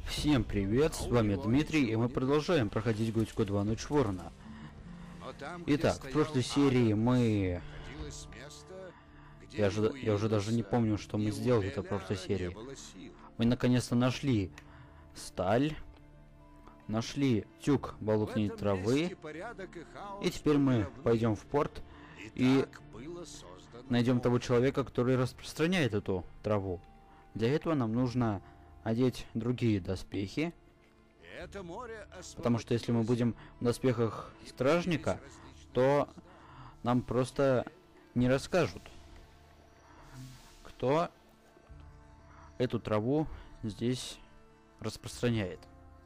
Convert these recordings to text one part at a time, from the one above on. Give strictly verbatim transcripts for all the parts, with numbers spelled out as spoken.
Всем привет, с вами Дмитрий, и мы продолжаем проходить Готику два Ночь Ворона. Итак, в прошлой серии мы... Я же, я уже даже не помню, что мы сделали в прошлой серии. Мы наконец-то нашли сталь, нашли тюк болотной травы, и теперь мы пойдем в порт и найдем того человека, который распространяет эту траву. Для этого нам нужно одеть другие доспехи, потому что если мы будем в доспехах стражника, то нам просто не расскажут, кто эту траву здесь распространяет.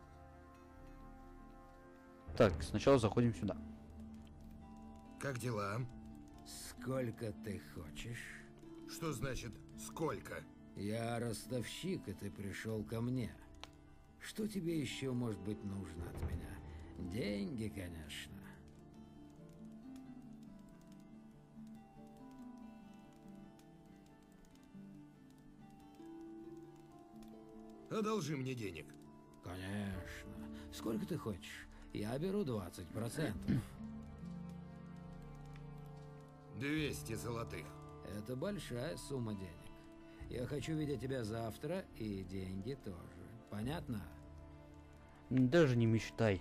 Так, сначала заходим сюда. Как дела? Сколько ты хочешь? Что значит «сколько»? Я ростовщик, и ты пришел ко мне. Что тебе еще может быть нужно от меня? Деньги, конечно. Одолжи мне денег. Конечно. Сколько ты хочешь? Я беру двадцать процентов. двести золотых. Это большая сумма денег. Я хочу видеть тебя завтра, и деньги тоже. Понятно? Даже не мечтай.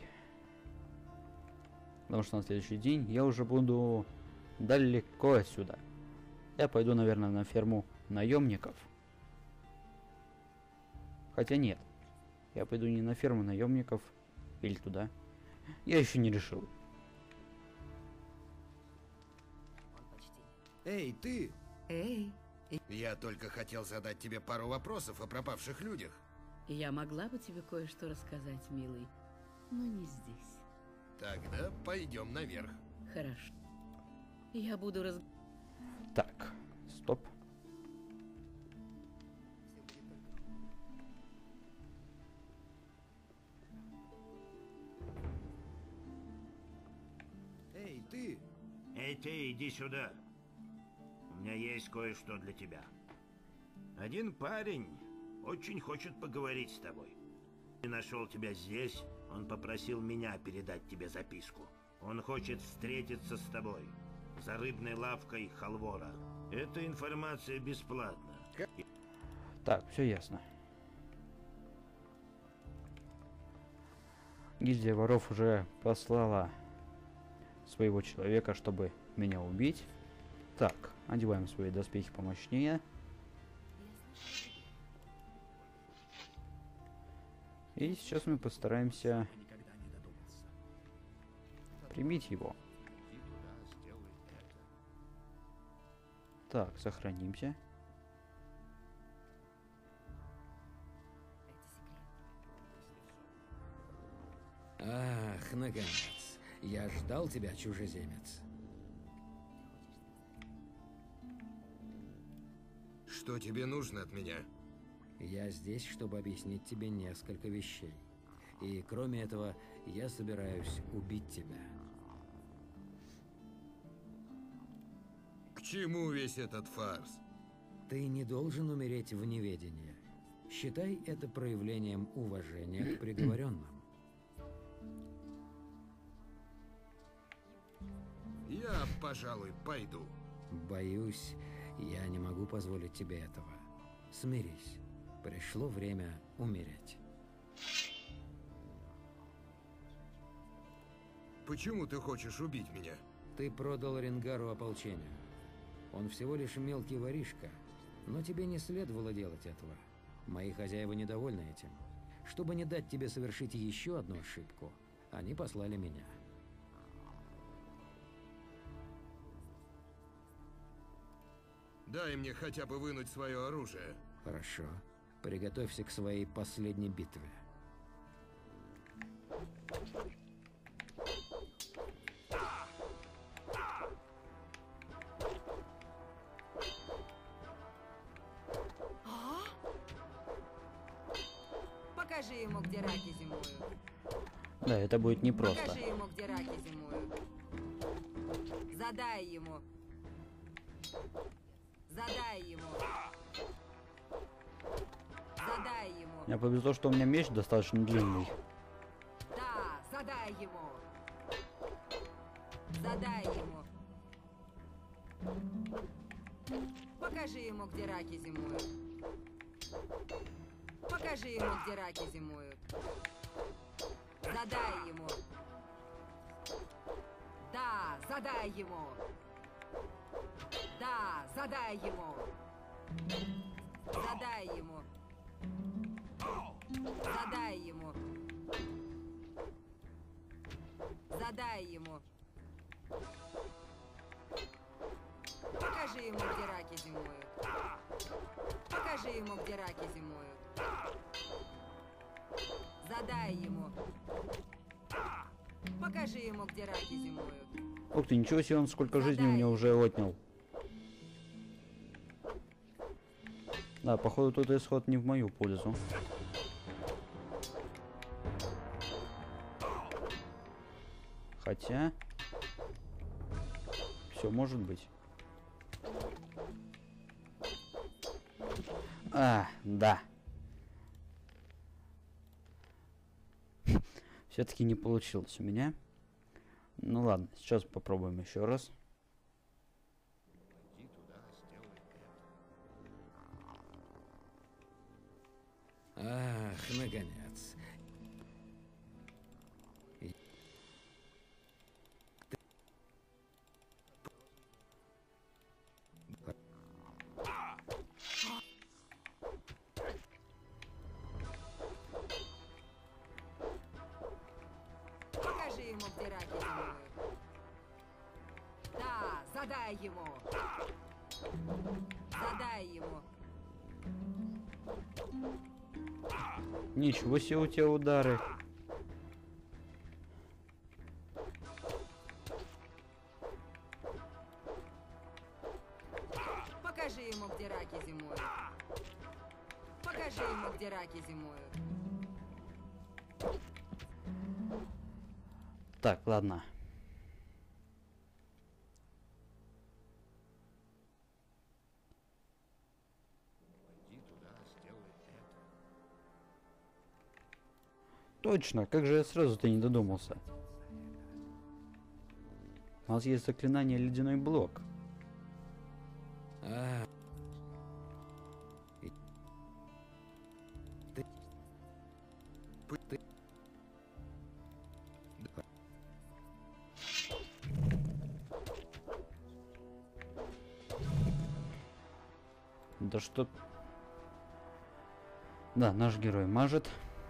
Потому что на следующий день я уже буду далеко отсюда. Я пойду, наверное, на ферму наемников. Хотя нет. Я пойду не на ферму наемников. Или туда. Я еще не решил. Эй, ты! Эй, Я только хотел задать тебе пару вопросов о пропавших людях. я могла бы тебе кое-что рассказать, милый, но не здесь. Тогда пойдем наверх. Хорошо. Я буду раз... Так, стоп. Эй, ты! Эй, ты, иди сюда. У меня есть кое-что для тебя. Один парень очень хочет поговорить с тобой. Я нашел тебя здесь, он попросил меня передать тебе записку. Он хочет встретиться с тобой за рыбной лавкой Халвора. Эта информация бесплатна. Так, все ясно. Гильдия воров уже послала своего человека, чтобы меня убить. Так, одеваем свои доспехи помощнее. И сейчас мы постараемся примить его. Так, сохранимся. Ах, наконец. Я ждал тебя, чужеземец. Что тебе нужно от меня? Я здесь, чтобы объяснить тебе несколько вещей. И кроме этого, я собираюсь убить тебя. К чему весь этот фарс? Ты не должен умереть в неведении. Считай это проявлением уважения к приговоренным. Я, пожалуй, пойду. Боюсь, я не могу позволить тебе этого. Смирись. Пришло время умереть. Почему ты хочешь убить меня? Ты продал Ренгару ополчению. Он всего лишь мелкий воришка, но тебе не следовало делать этого. Мои хозяева недовольны этим. Чтобы не дать тебе совершить еще одну ошибку, они послали меня. Дай мне хотя бы вынуть свое оружие. Хорошо. Приготовься к своей последней битве. Покажи ему, где раки зимуют. Да, это будет непросто. Покажи ему, где раки зимуют. Задай ему. Задай ему. Задай ему. Мне повезло, что у меня меч достаточно длинный. Да, задай ему. Задай ему. Покажи ему, где раки зимуют. Покажи ему, где раки зимуют. Задай ему. Да, задай ему. Да, задай ему. Задай ему. Задай ему. Задай ему. Покажи ему, где раки зимуют. Покажи ему, где раки зимуют. Задай ему. Покажи ему, где раки зимуют. Ух ты, ничего себе, он сколько жизни у Задай. меня уже отнял. Да, походу тут исход не в мою пользу. Хотя... Все может быть. А, да. Все-таки не получилось у меня. Ну ладно, сейчас попробуем еще раз. Ах, наконец. Покажи ему, где раки зимуют. Да, задай ему. Задай ему. Ничего себе у тебя удары. Покажи ему, где раки зимуют. Покажи ему, где раки зимуют. Так, ладно. Точно, как же я сразу-то не додумался. У нас есть заклинание ледяной блок. А. И- Ты... П- ты- Да. Да что... Да, наш герой мажет.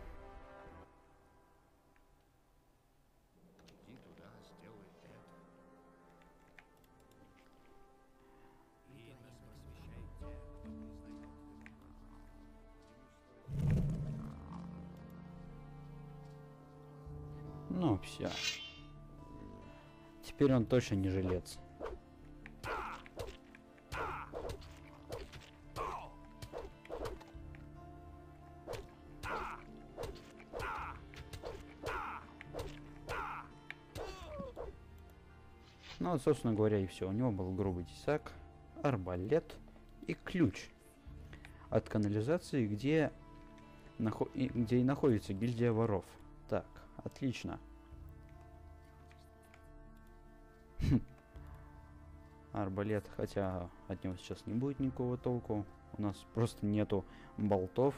Ну, все. Теперь он точно не жилец. Ну, вот, собственно говоря, и все. У него был грубый тесак, арбалет и ключ от канализации, где, нахо и, где и находится гильдия воров. Так, отлично. Арбалет, хотя от него сейчас не будет никакого толку. У нас просто нету болтов.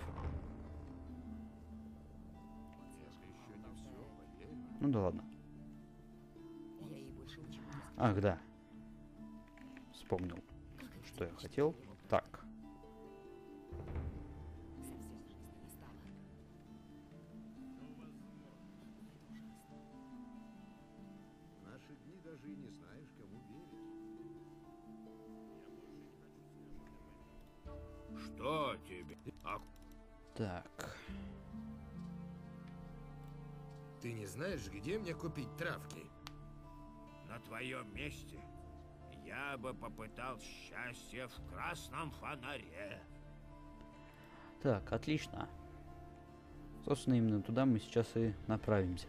Ну да ладно. Я ей больше ничего не скажу. Ах, да. Вспомнил, что я хотел. Так. Совсем жизни не стало. В наши дни даже и не знаешь, кому верить. Что тебе? А Так. Ты не знаешь, где мне купить травки? на твоем месте я бы попытал счастье в красном фонаре. Так, отлично. Собственно, именно туда мы сейчас и направимся.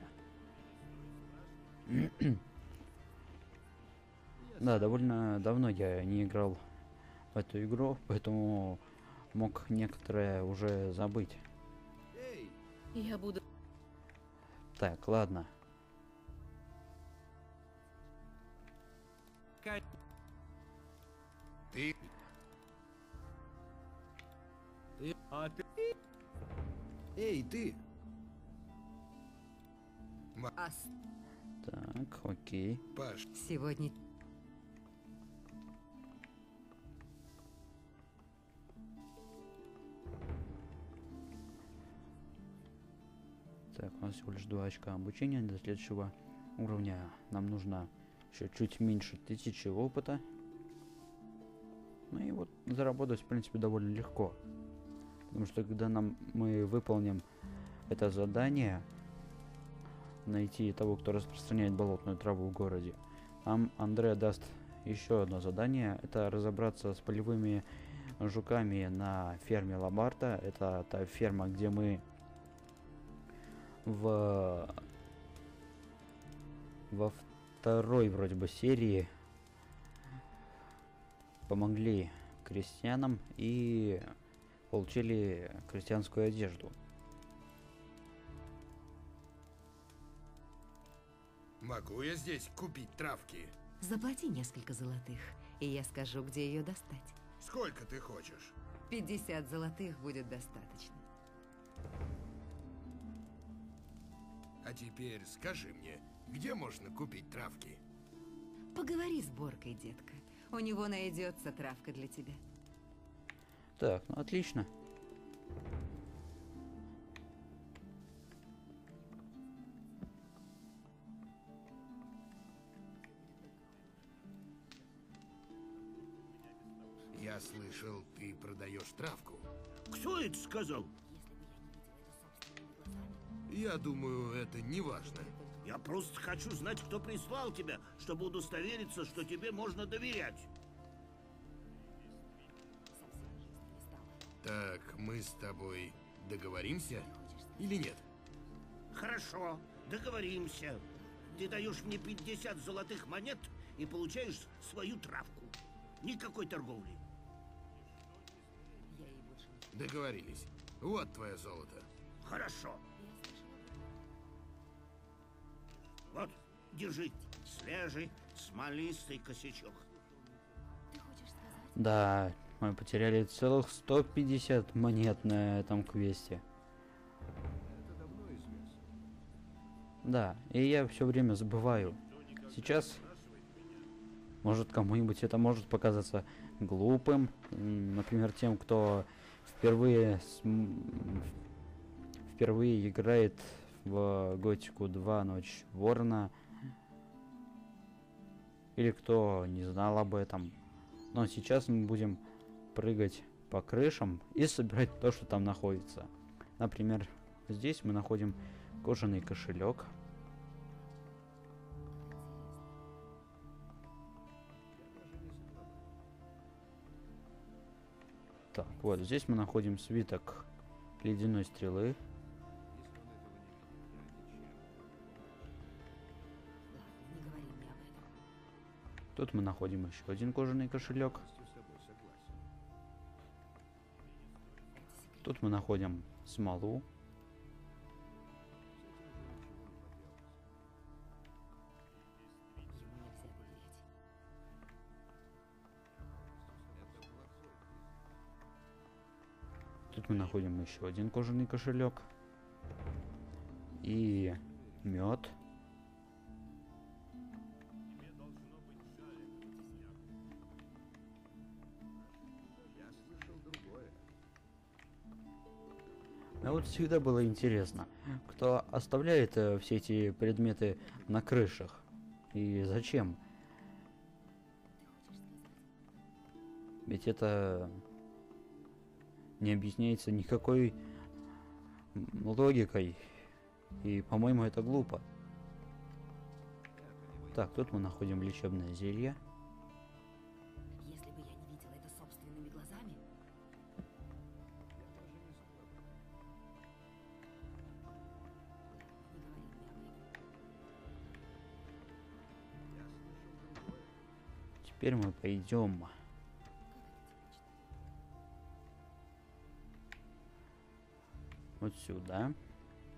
Да, довольно давно я не играл в эту игру, поэтому мог некоторое уже забыть. Я буду... Так, ладно. Ты... Эй, ты! Ас, Так, окей. Паш, сегодня... Так, у нас всего лишь два очка обучения до следующего уровня. Нам нужно еще чуть меньше тысячи опыта. Ну и вот заработать, в принципе, довольно легко. Потому что когда нам мы выполним это задание, найти того, кто распространяет болотную траву в городе, нам Андре даст еще одно задание. Это разобраться с полевыми жуками на ферме Ламарта. Это та ферма, где мы в во второй вроде бы серии помогли крестьянам и получили крестьянскую одежду. могу я здесь купить травки? Заплати несколько золотых, и я скажу, где ее достать. Сколько ты хочешь? пятьдесят золотых будет достаточно. А теперь скажи мне, где можно купить травки? Поговори с Боркой, детка. У него найдется травка для тебя. Так, ну отлично. Я слышал, ты продаешь травку. Кто это сказал? Я думаю, это не важно. Я просто хочу знать, кто прислал тебя, чтобы удостовериться, что тебе можно доверять. Так, мы с тобой договоримся или нет? Хорошо, договоримся. Ты даешь мне пятьдесят золотых монет и получаешь свою травку. Никакой торговли. Договорились. Вот твое золото. Хорошо. Вот, держи. Свежий, смолистый косячок. Да, мы потеряли целых сто пятьдесят монет на этом квесте. Да, и я все время забываю. Сейчас, может, кому-нибудь это может показаться глупым. М, Например, тем, кто впервые см- впервые играет в Готику два Ночь Ворона. Или кто не знал об этом. Но сейчас мы будем прыгать по крышам и собирать то, что там находится. Например, здесь мы находим кожаный кошелек. Так, вот здесь мы находим свиток ледяной стрелы. Тут мы находим еще один кожаный кошелек. Тут мы находим смолу. Тут мы находим еще один кожаный кошелек. И мед. А вот всегда было интересно, кто оставляет э, все эти предметы на крышах и зачем? Ведь это не объясняется никакой м, логикой, и, по-моему, это глупо. Так, тут мы находим лечебное зелье. Если бы я не видела это собственными глазами... Не говори мне об этом. Теперь мы пойдем вот сюда.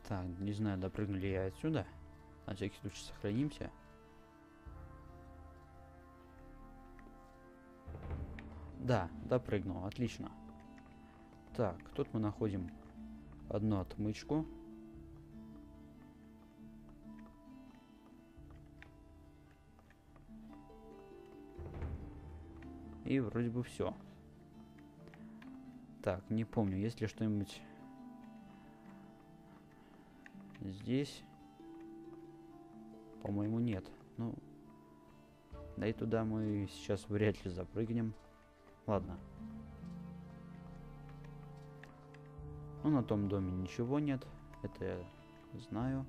Так, не знаю, допрыгну ли я отсюда. На всякий случай сохранимся. Да, допрыгнул, отлично. Так, тут мы находим одну отмычку. И вроде бы все. Так, не помню, есть ли что-нибудь здесь. По-моему, нет. Ну, да и туда мы сейчас вряд ли запрыгнем. Ладно. Ну, на том доме ничего нет. Это я знаю.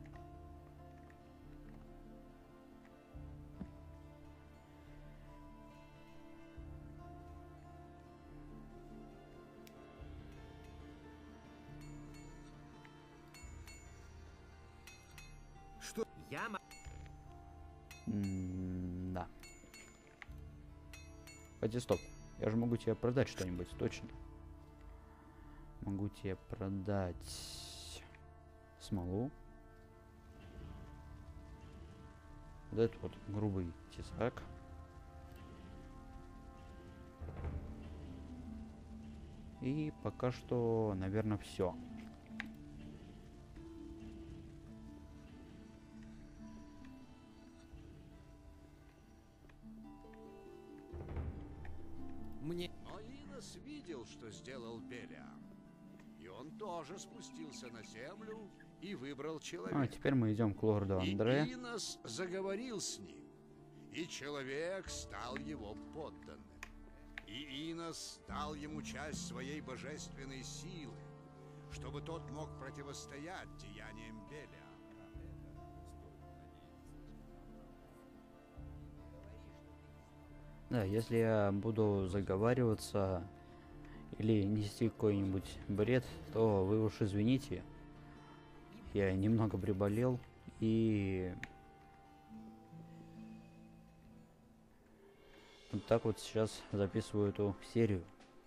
Что? Я М-да. Хотя стоп. Я же могу тебе продать что-нибудь, точно. Могу тебе продать смолу. Вот этот вот грубый тесак. И пока что, наверное, все. Мне... Но Инос видел, что сделал Белиам. И он тоже спустился на землю и выбрал человека. А теперь мы идем к лорду Андре. И Инос заговорил с ним, и человек стал его подданным. И Инос дал ему часть своей божественной силы, чтобы тот мог противостоять деяниям Белиама. Да, если я буду заговариваться или нести какой-нибудь бред, то вы уж извините. Я немного приболел и вот так вот сейчас записываю эту серию.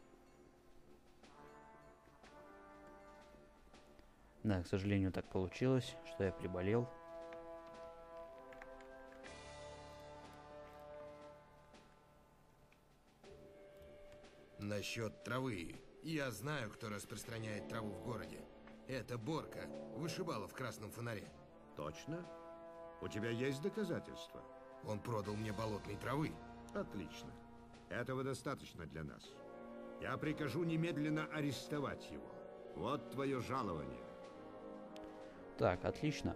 Да, к сожалению, так получилось, что я приболел. Насчет травы. Я знаю, кто распространяет траву в городе. Это Борка, вышибала в красном фонаре. Точно? У тебя есть доказательства? Он продал мне болотной травы. Отлично. Этого достаточно для нас. Я прикажу немедленно арестовать его. Вот твое жалование. Так, отлично.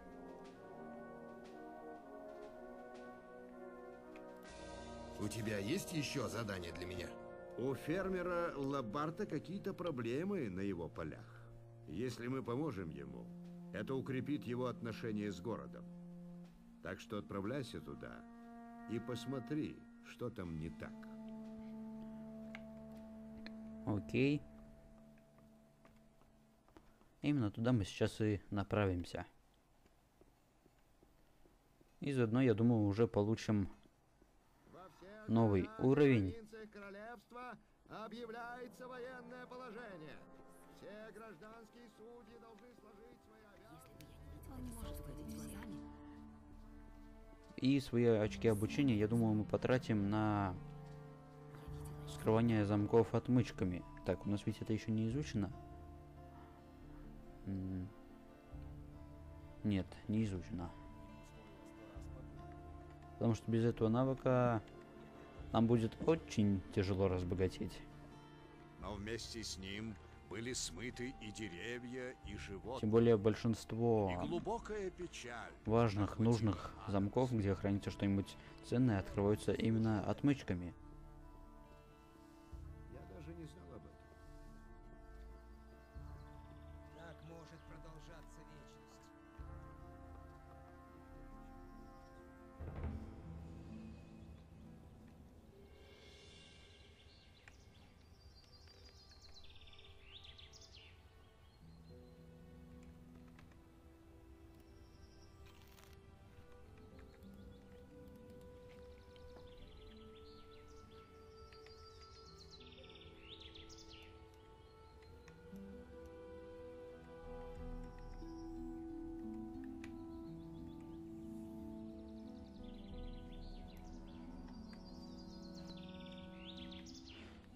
У тебя есть еще задание для меня? У фермера Лабарта какие-то проблемы на его полях. Если мы поможем ему, это укрепит его отношения с городом. Так что отправляйся туда и посмотри, что там не так. Окей. Именно туда мы сейчас и направимся. И заодно, я думаю, уже получим новый уровень. Королевства объявляется военное положение. Все гражданские судьи должны сложить свои обязанности. И свои очки обучения, я думаю, мы потратим на скрывание замков отмычками. Так, у нас ведь это еще не изучено. М- Нет, не изучено. Потому что без этого навыка нам будет очень тяжело разбогатеть. Но вместе с ним были смыты и деревья, и животные. Тем более большинство И глубокая печаль. важных, охватила нужных Анну. замков, где хранится что-нибудь ценное, открываются именно отмычками. Я даже не знал об этом. Так может продолжаться вечность.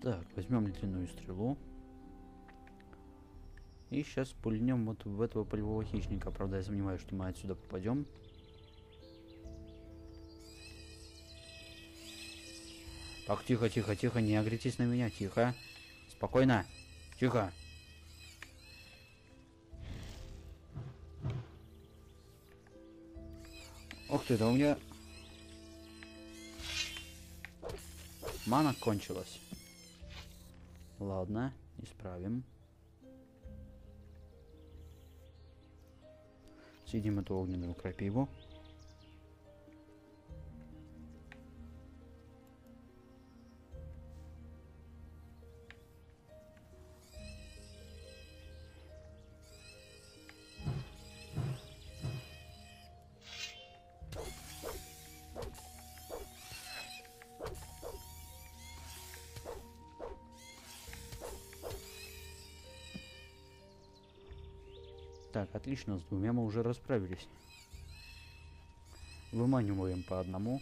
Так, возьмем длинную стрелу. И сейчас пульнем вот в этого полевого хищника. Правда, я сомневаюсь, что мы отсюда попадем. Так, тихо, тихо, тихо, не агритесь на меня, тихо. Спокойно, тихо. Ух ты, да у меня мана кончилась. Ладно, исправим. Съедим эту огненную крапиву. Так, отлично, с двумя мы уже расправились. Выманиваем по одному.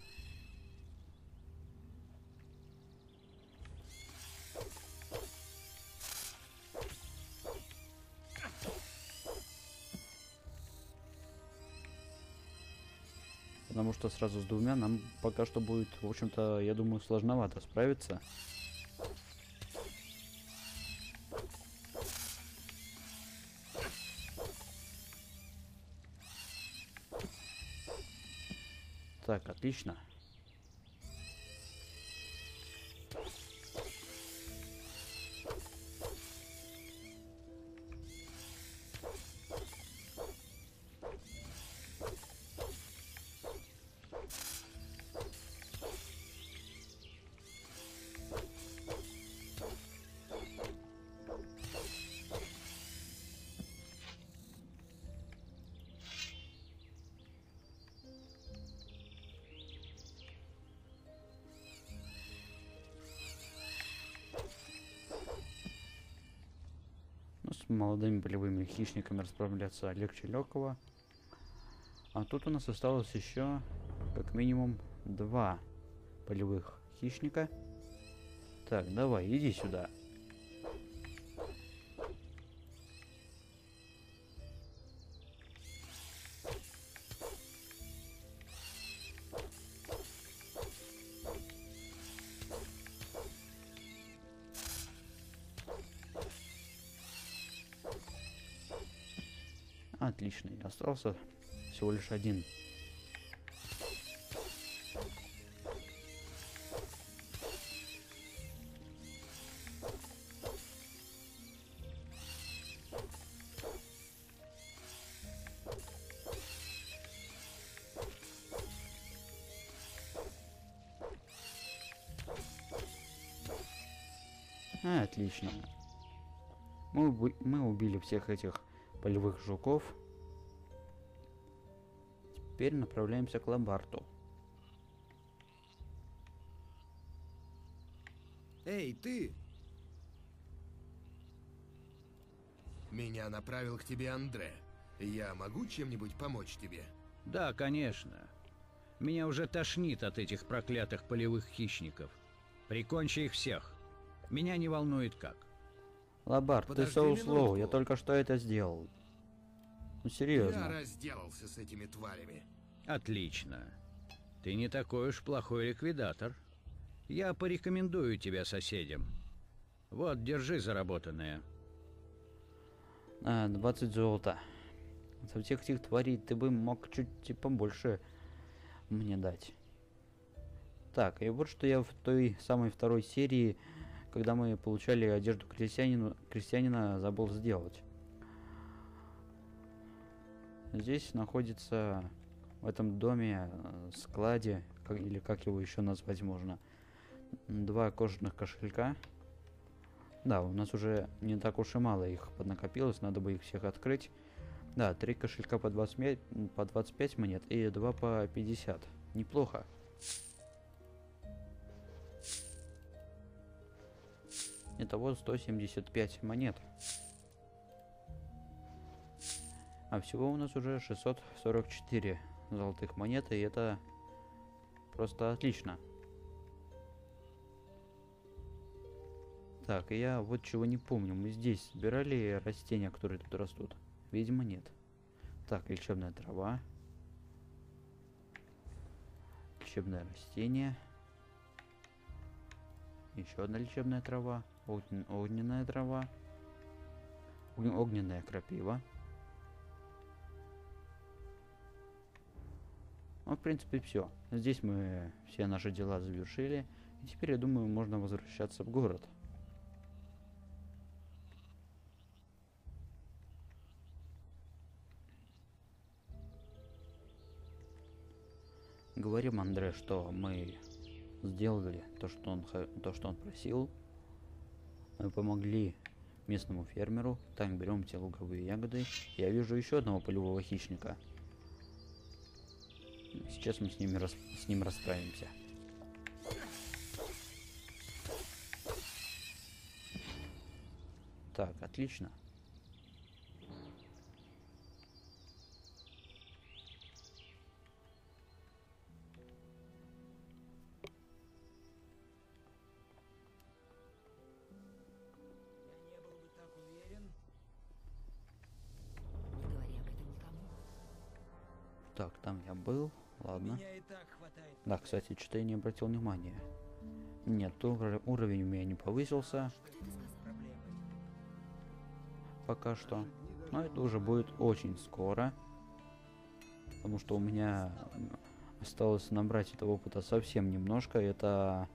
Потому что сразу с двумя нам пока что будет, в общем-то, я думаю, сложновато справиться. Так, отлично. С молодыми полевыми хищниками расправляться легче легкого. А тут у нас осталось еще как минимум два полевых хищника. Так, давай, иди сюда. Отлично, и остался всего лишь один. А, отлично. Мы, уби мы убили всех этих полевых жуков. Теперь направляемся к Лабарту. Эй, ты! Меня направил к тебе Андре. Я могу чем-нибудь помочь тебе? Да, конечно. Меня уже тошнит от этих проклятых полевых хищников. Прикончи их всех. Меня не волнует как. Лабарт, ты соуслоу, я только что это сделал. Ну серьезно. Я разделался с этими тварями. Отлично. Ты не такой уж плохой ликвидатор. Я порекомендую тебя соседям. Вот, держи заработанное. А, двадцать золота. Со всех этих тварей ты бы мог чуть типа больше мне дать. Так, и вот что я в той самой второй серии, когда мы получали одежду крестьянину, крестьянина, забыл сделать. Здесь находится в этом доме, складе, как, или как его еще назвать можно, два кожаных кошелька. Да, у нас уже не так уж и мало их поднакопилось, надо бы их всех открыть. Да, три кошелька по двадцать пять, по двадцать пять монет и два по пятьдесят. Неплохо. Итого сто семьдесят пять монет. А всего у нас уже шестьсот сорок четыре золотых монет, и это просто отлично. Так, я вот чего не помню. Мы здесь собирали растения, которые тут растут? Видимо, нет. Так, лечебная трава. Лечебное растение. Еще одна лечебная трава. Огн... Огненная трава. Ог... Огненная крапива. Ну, в принципе, все. Здесь мы все наши дела завершили. И теперь, я думаю, можно возвращаться в город. Говорим Андре, что мы сделали то, что он, то, что он просил. Мы помогли местному фермеру. Так, берем те луговые ягоды. Я вижу еще одного полевого хищника. Сейчас мы с, ними рас... с ним расправимся. Так, отлично. Я не был бы так уверен. Не говори об этом никому. Так, там я был. Ладно. Меня и так хватает. Да, кстати, что-то я не обратил внимания. Нет, ур- уровень у меня не повысился Проблемы. пока что. Но это уже будет очень скоро. Потому что у меня м, осталось набрать этого опыта совсем немножко. Это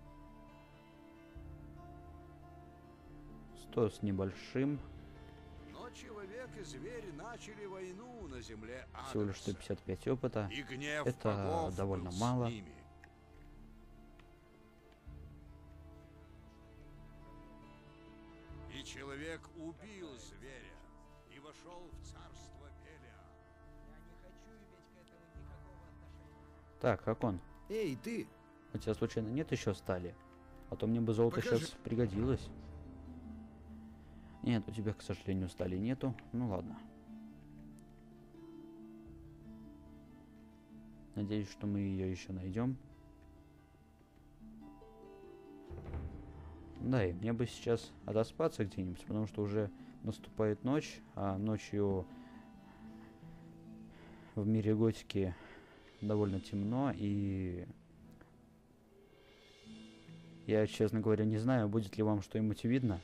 сто с небольшим. Но человек и зверь начали войну на земле Всего лишь сто Адреса, пятьдесят пять опыта. и гнев Это богов довольно был с мало. ними. И человек убил зверя и вошел в царство Белия. Я не хочу иметь к этому никакого отношения. Так, как он? Эй, ты! У тебя случайно нет еще стали? А то мне бы золото Покажи. сейчас пригодилось. Нет, у тебя, к сожалению, стали нету. Ну ладно. Надеюсь, что мы ее еще найдем. Да, и мне бы сейчас отоспаться где-нибудь, потому что уже наступает ночь, а ночью в мире готики довольно темно, и я, честно говоря, не знаю, будет ли вам что-нибудь видно.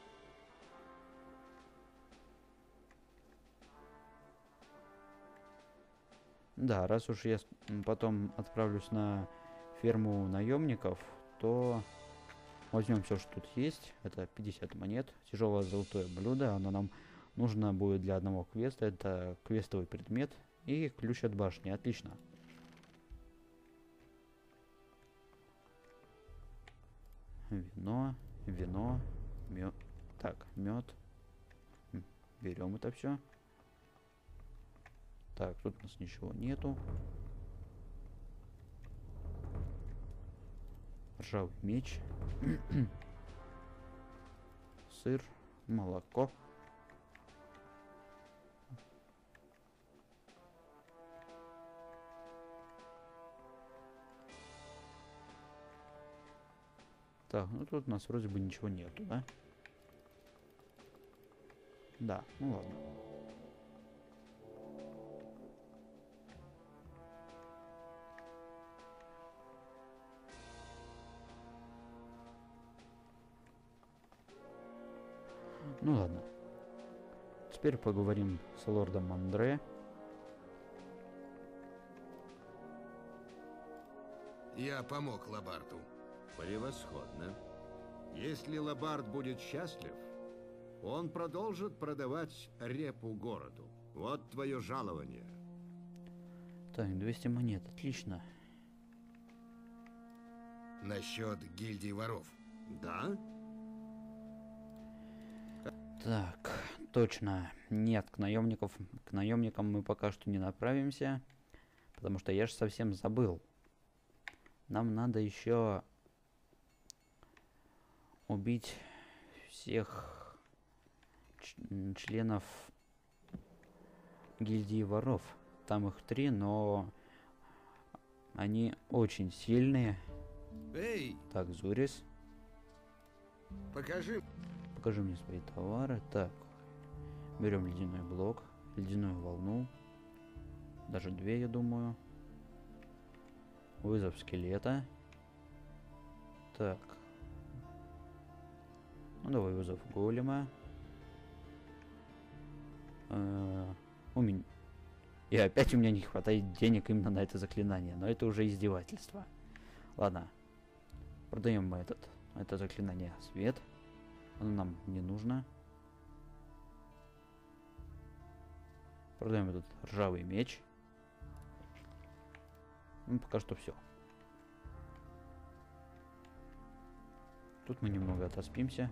Да, раз уж я с- м, потом отправлюсь на ферму наемников, то возьмем все, что тут есть. Это пятьдесят монет, тяжелое золотое блюдо. Оно нам нужно будет для одного квеста. Это квестовый предмет и ключ от башни. Отлично. Вино, вино, мед. Так, мед. Берем это все. Так, тут у нас ничего нету. Ржавый меч. Сыр, молоко. Так, ну тут у нас вроде бы ничего нету, да? Да, ну ладно. Ну ладно. Теперь поговорим с лордом Андре. Я помог Лабарту. Превосходно. Если Лабард будет счастлив, он продолжит продавать репу городу. Вот твое жалование. Так, двести монет, отлично. Насчет гильдии воров. Да? Так, точно. Нет, к наемников, к наемникам мы пока что не направимся, потому что я же совсем забыл. Нам надо еще убить всех ч- членов гильдии воров. Там их три, но они очень сильные. Эй, Так, Зурис. Покажи. Покажи мне свои товары. Так. Берем ледяной блок, ледяную волну. Даже две, я думаю. Вызов скелета. Так. Ну давай вызов голема. Э, у меня... И опять у меня не хватает денег именно на это заклинание. Но это уже издевательство. Ладно. Продаем мы этот. Это заклинание свет. Оно нам не нужно. Продаем этот ржавый меч. Ну, пока что все. Тут мы немного отоспимся.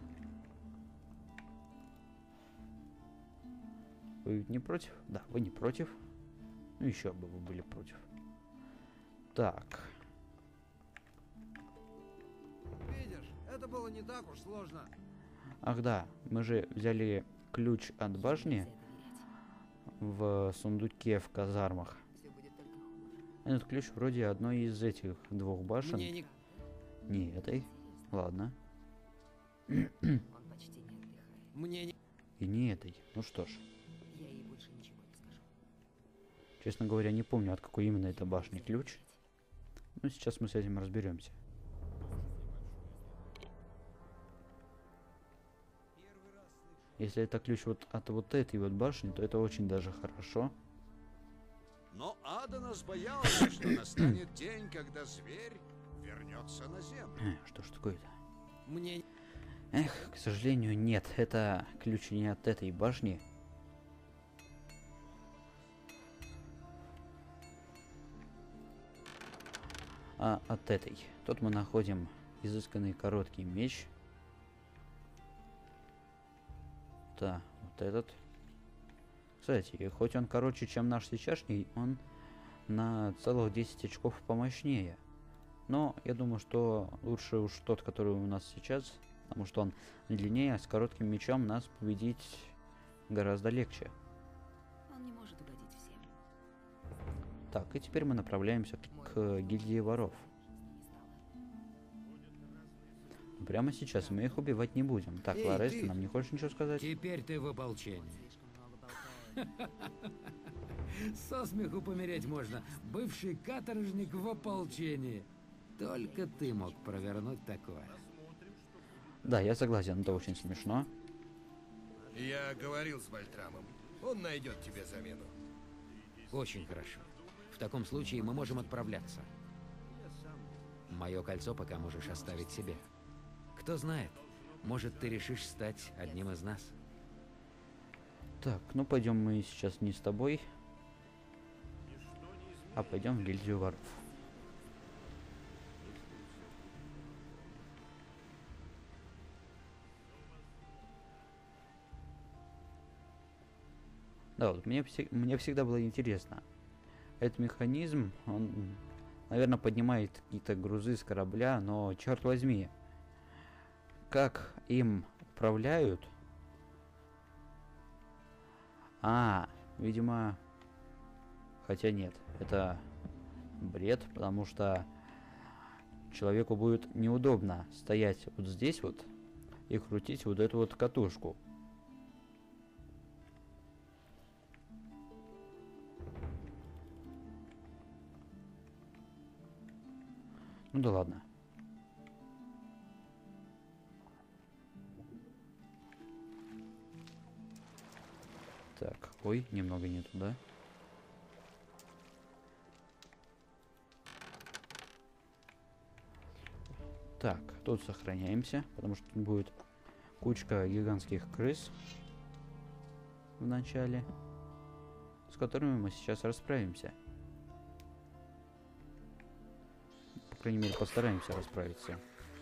Вы ведь не против? Да, вы не против. Ну, еще бы вы были против. Так. Видишь, это было не так уж сложно. Ах да, мы же взяли ключ от башни в сундуке в казармах. Все будет только хуже. Этот ключ вроде одной из этих двух башен. Мне не... Не этой. Ладно. Он почти не отдыхает. Мне не... И не этой. Ну что ж. Я ей больше ничего не скажу. Честно говоря, не помню, от какой именно это башни ключ. Но сейчас мы с этим разберемся. Если это ключ вот от вот этой вот башни, то это очень даже хорошо. Но Аданас боялся, что настанет день, когда зверь вернется на землю. Э, Что ж такое-то? Мне... Эх, к сожалению, нет. Это ключ не от этой башни. А от этой. Тут мы находим изысканный короткий меч. Да, вот этот. Кстати, хоть он короче, чем наш сейчасшний, он на целых десять очков помощнее. Но я думаю, что лучше уж тот, который у нас сейчас, потому что он длиннее, а с коротким мечом нас победить гораздо легче. Он не может угодить всем. Так, и теперь мы направляемся к, к гильдии воров. Прямо сейчас мы их убивать не будем. Так, Эй, Лорес, ты! ты нам не хочешь ничего сказать? Теперь ты в ополчении. Слишком много болтает. Со смеху помереть можно. Бывший каторжник в ополчении. Только ты мог провернуть такое. Да, я согласен, это очень смешно. Я говорил с Вольтрамом. Он найдет тебе замену. Очень хорошо. В таком случае мы можем отправляться. Мое кольцо пока можешь оставить себе. Кто знает, может, ты решишь стать одним из нас. Так, ну пойдем мы сейчас не с тобой, а пойдем в гильдию воров. Да, вот мне, все, мне всегда было интересно. Этот механизм, он, наверное, поднимает какие-то грузы с корабля, но, черт возьми, как им управляют? А, видимо... Хотя нет, это бред, потому что человеку будет неудобно стоять вот здесь вот и крутить вот эту вот катушку. Ну да ладно. Так, ой, немного не туда. Так, тут сохраняемся, потому что тут будет кучка гигантских крыс в начале, с которыми мы сейчас расправимся. По крайней мере, постараемся расправиться.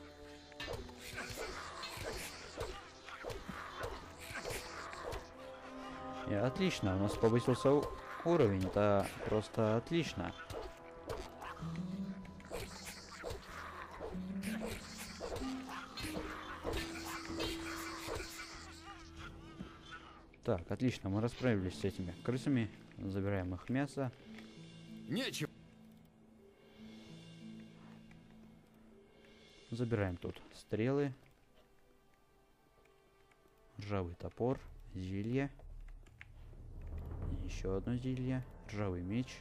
И отлично, у нас повысился у- уровень, это просто отлично. Так, отлично, мы расправились с этими крысами, забираем их мясо. Нечего. Забираем тут стрелы. Ржавый топор, зелье. Еще одно зелье, ржавый меч.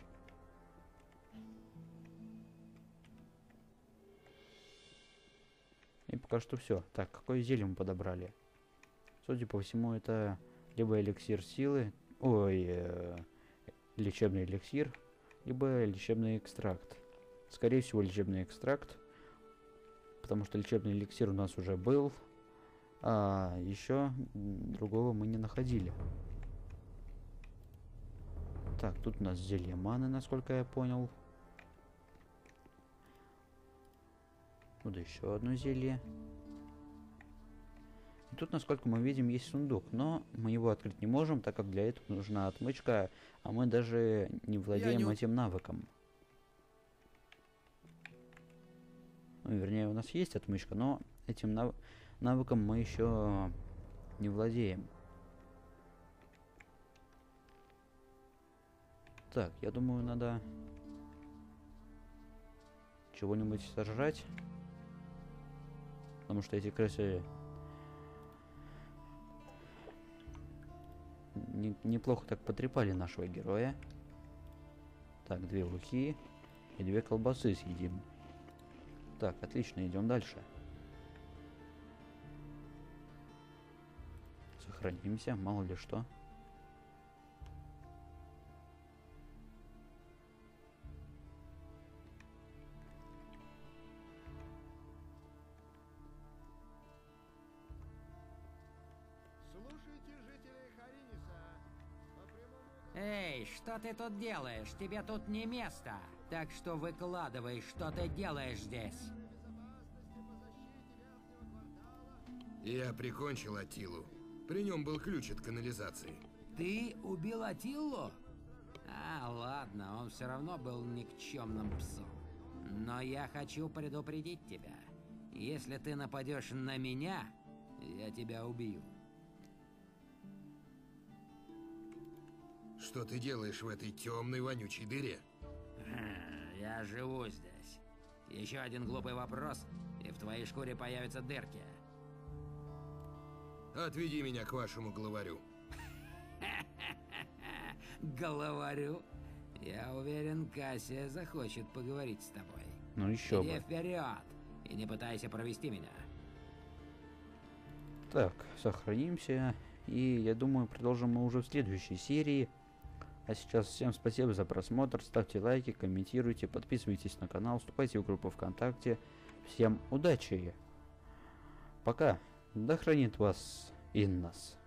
И пока что все. Так, какое зелье мы подобрали? Судя по всему, это либо эликсир силы, ой, э, лечебный эликсир, либо лечебный экстракт. Скорее всего, лечебный экстракт, потому что лечебный эликсир у нас уже был, а еще другого мы не находили. Так, тут у нас зелье маны, насколько я понял. Вот еще одно зелье. И тут, насколько мы видим, есть сундук, но мы его открыть не можем, так как для этого нужна отмычка, а мы даже не владеем не... этим навыком. Ну, вернее, у нас есть отмычка, но этим нав... навыком мы еще не владеем. Так, я думаю, надо чего-нибудь сожрать. Потому что эти крысы не, неплохо так потрепали нашего героя. Так, две луки и две колбасы съедим. Так, отлично, идем дальше. Сохранимся, мало ли что. Слушайте, жители Хариниса. По прямому... Эй, что ты тут делаешь? Тебе тут не место. Так что выкладывай, что ты делаешь здесь. Я прикончил Атилу. При нем был ключ от канализации. Ты убил Атиллу? А, ладно, он все равно был никчемным псом. Но я хочу предупредить тебя. Если ты нападешь на меня, я тебя убью. Что ты делаешь в этой темной вонючей дыре? Я живу здесь. Еще один глупый вопрос, и в твоей шкуре появятся дырки. Отведи меня к вашему главарю. Главарю? Я уверен, Кассия захочет поговорить с тобой. Ну еще Иди бы. вперед и не пытайся провести меня. Так, сохранимся. И я думаю, продолжим мы уже в следующей серии. А сейчас всем спасибо за просмотр. Ставьте лайки, комментируйте, подписывайтесь на канал, вступайте в группу ВКонтакте. Всем удачи! Пока! Да хранит вас Иннос.